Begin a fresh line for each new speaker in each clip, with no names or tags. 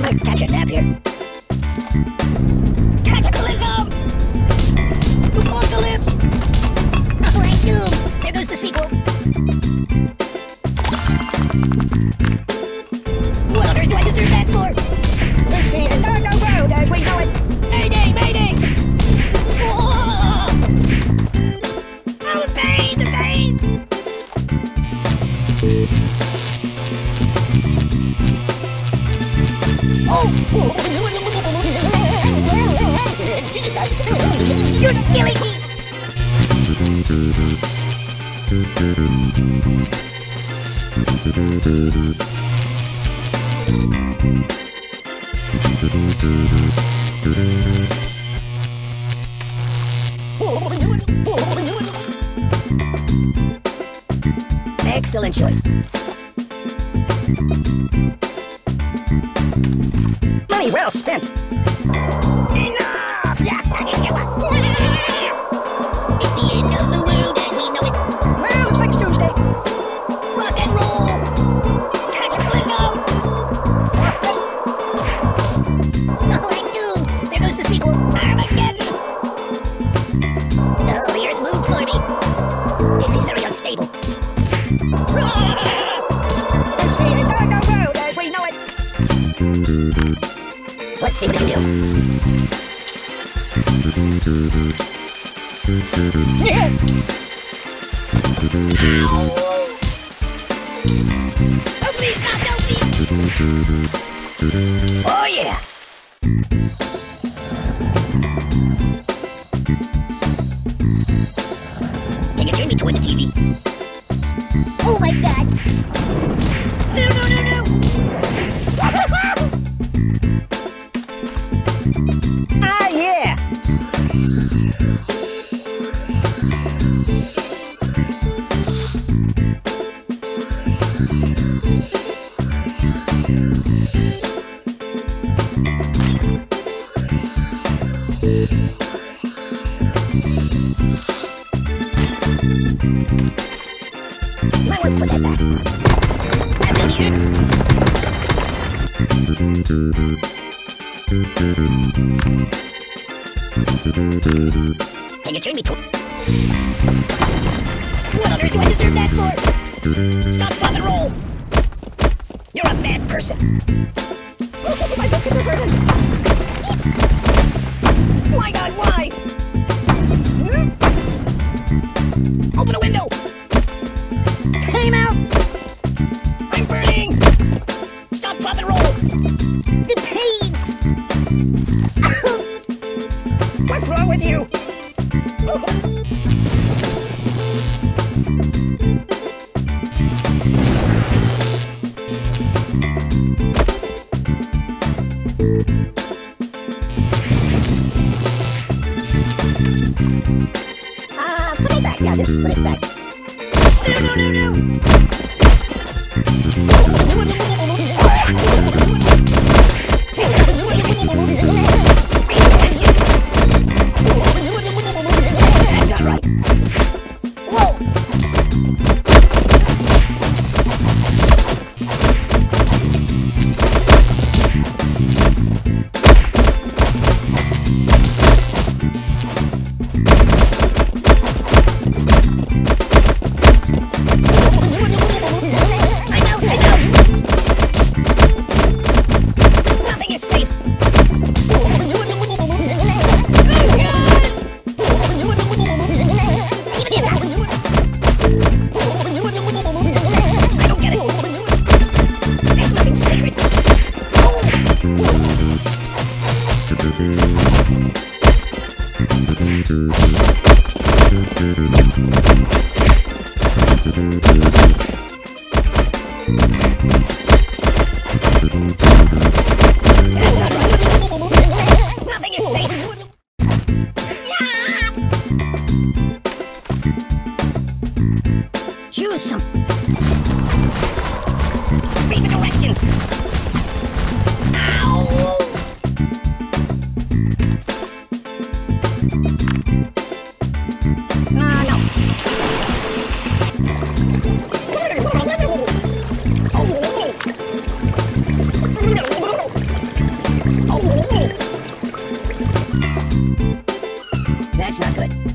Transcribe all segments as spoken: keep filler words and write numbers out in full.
gonna catch a nap here. Cataclysm! Apocalypse! Oh, I do! There goes the sequel. What on earth do I deserve that for? Let's get a dark road as we know it. Mayday, mayday! Oh, oh the pain, the pain! Oh! You're killing me! Excellent choice. Money well spent. Enough! It's the end of the world as we know it. Well, looks like it's Tuesday. Rock and roll! Cataclysm! Oh, I'm doomed! There goes the sequel. Armageddon! Oh, the earth moved for me. This is very unstable. It's the end of the world as we know it. Let's see what we can do. Yeah. Ow. Oh, please, God, help me! Oh, yeah! Can you turn me toward the T V? Oh, my God! No, no, no, no! Ah, yeah! Might want to put that back. That's in here. Can you turn me to... What on earth do I deserve that for? Stop, drop, and roll! You're a bad person. My biscuits are burning. My God, why? Open a window! Time out! I'm burning! Stop, drop, and roll! The pain! What's wrong with you? Uh, put it back. Yeah, just put it back. No, no, no, no! That's not right. Whoa! Nothing is safe. Choose some. Read the directions. Ow!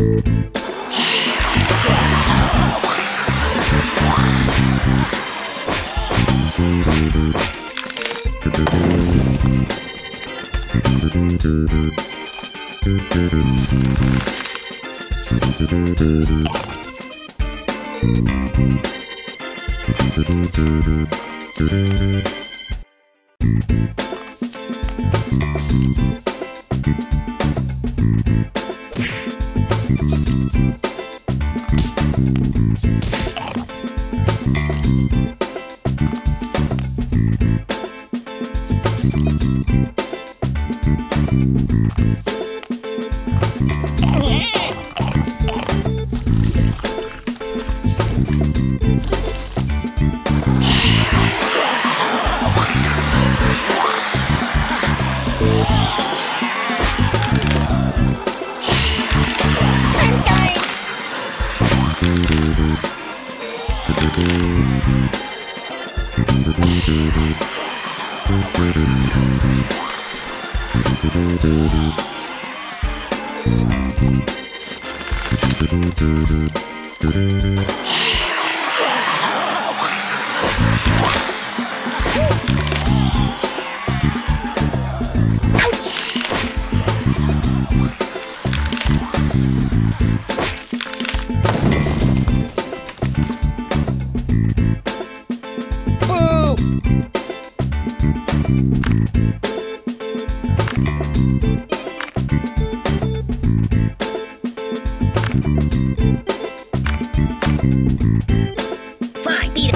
Fine, beat it.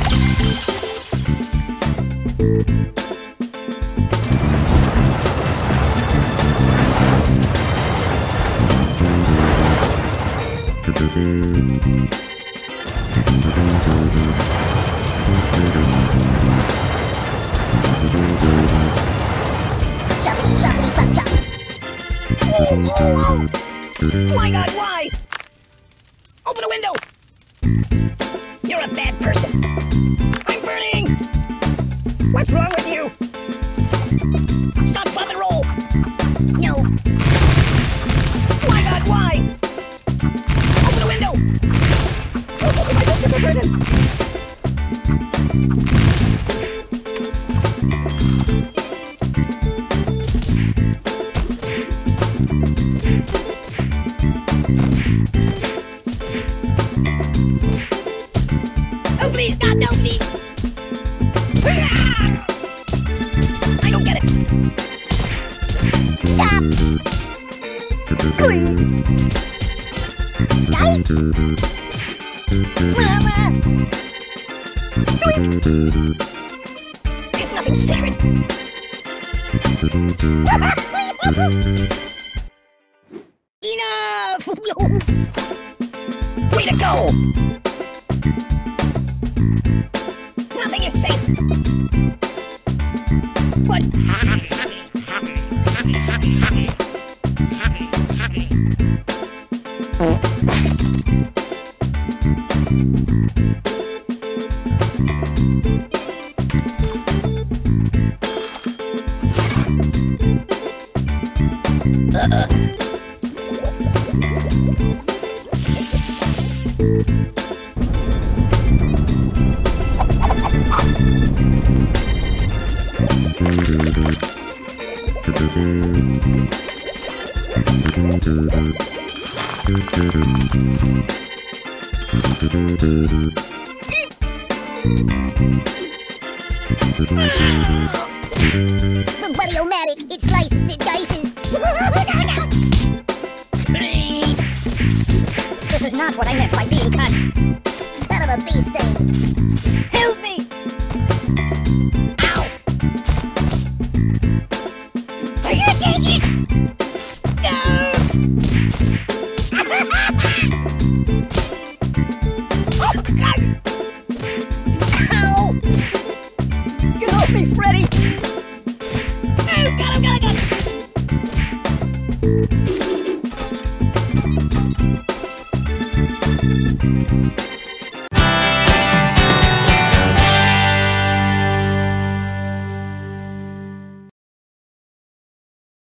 Choppity, choppity, chop, chop.
Oh, oh, oh. My God, why? Open a window. You're a bad person. I'm burning. What's wrong with you? Stop, drop, and roll.
No.
My God, why? Open a window. Oh, my biscuits are burning. Oh, please, stop, no, please. I don't get it.
Stop. Cool. Die. Mama.
It's nothing sacred. Enough! Way to go! Nothing is safe. What? Uh-uh.
The Buddy-O-Matic, it slices, it dices.
This is not what I meant by being cut.
Son of a bee sting.
Help me! Ow! I can't take it! No! Oh, God!
Ow!
Get off me, Freddy! Oh, God, oh, God, oh, God!